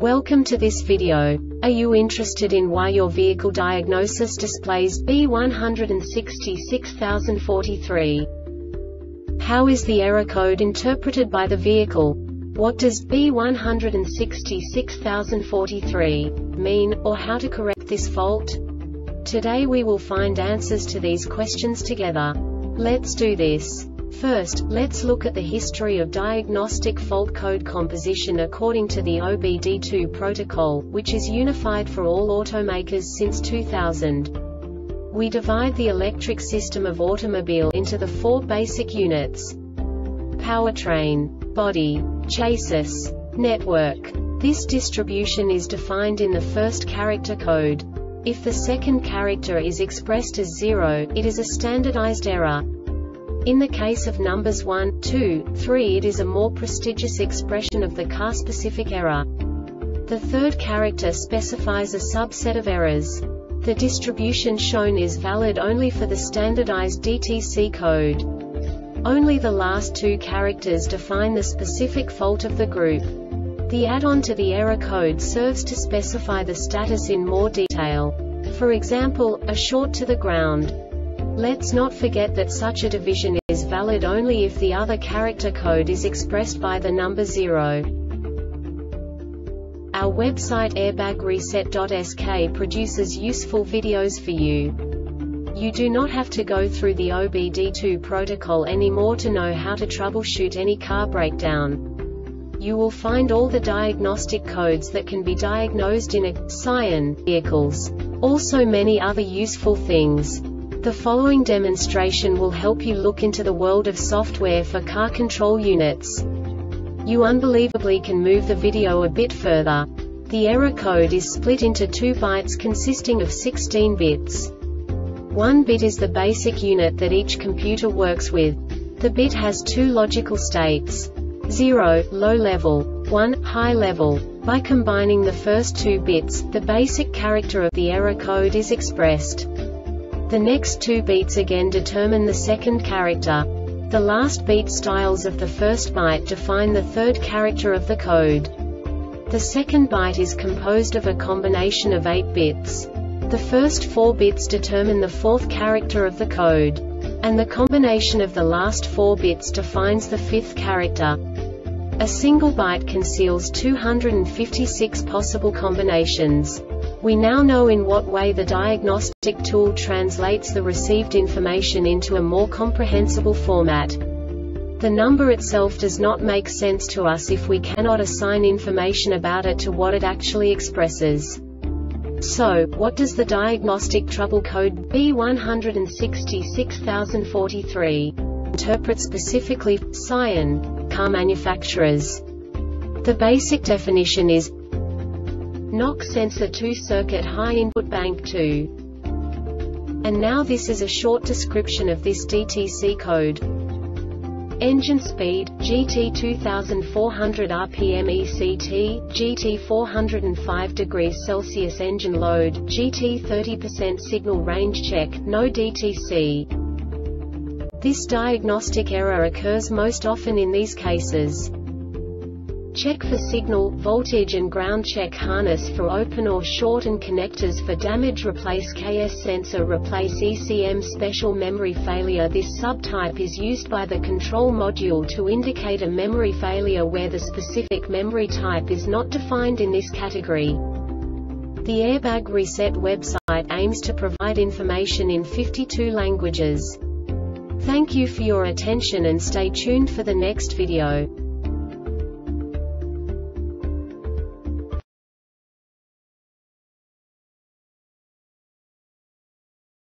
Welcome to this video. Are you interested in why your vehicle diagnosis displays B166043? How is the error code interpreted by the vehicle? What does B166043 mean, or how to correct this fault? Today we will find answers to these questions together. Let's do this. First, let's look at the history of diagnostic fault code composition according to the OBD2 protocol, which is unified for all automakers since 2000. We divide the electric system of automobile into the four basic units: powertrain, body, chassis, network. This distribution is defined in the first character code. If the second character is expressed as 0, it is a standardized error. In the case of numbers 1, 2, 3, it is a more prestigious expression of the car-specific error. The third character specifies a subset of errors. The distribution shown is valid only for the standardized DTC code. Only the last two characters define the specific fault of the group. The add-on to the error code serves to specify the status in more detail. For example, a short to the ground. Let's not forget that such a division is valid only if the other character code is expressed by the number 0. Our website airbagreset.sk produces useful videos for you. You do not have to go through the OBD2 protocol anymore to know how to troubleshoot any car breakdown. You will find all the diagnostic codes that can be diagnosed in a Scion vehicles. Also many other useful things. The following demonstration will help you look into the world of software for car control units. You unbelievably can move the video a bit further. The error code is split into 2 bytes consisting of 16 bits. 1 bit is the basic unit that each computer works with. The bit has 2 logical states: 0, low level, 1, high level. By combining the first 2 bits, the basic character of the error code is expressed. The next 2 beats again determine the second character. The last beat styles of the first byte define the third character of the code. The second byte is composed of a combination of 8 bits. The first 4 bits determine the fourth character of the code. And the combination of the last 4 bits defines the fifth character. A single byte conceals 256 possible combinations. We now know in what way the diagnostic tool translates the received information into a more comprehensible format. The number itself does not make sense to us if we cannot assign information about it to what it actually expresses. So, what does the diagnostic trouble code B166043 interpret specifically for Scion car manufacturers? The basic definition is NOC sensor 2 circuit high input bank 2. And now this is a short description of this DTC code. Engine speed, GT 2400 rpm ECT, GT 405 degrees Celsius. Engine load, GT 30% signal range check, no DTC. This diagnostic error occurs most often in these cases: check for signal, voltage and ground. Check harness for open or short and connectors for damage. Replace KS sensor. Replace ECM. Special memory failure. This subtype is used by the control module to indicate a memory failure where the specific memory type is not defined in this category. The Airbag Reset website aims to provide information in 52 languages. Thank you for your attention and stay tuned for the next video.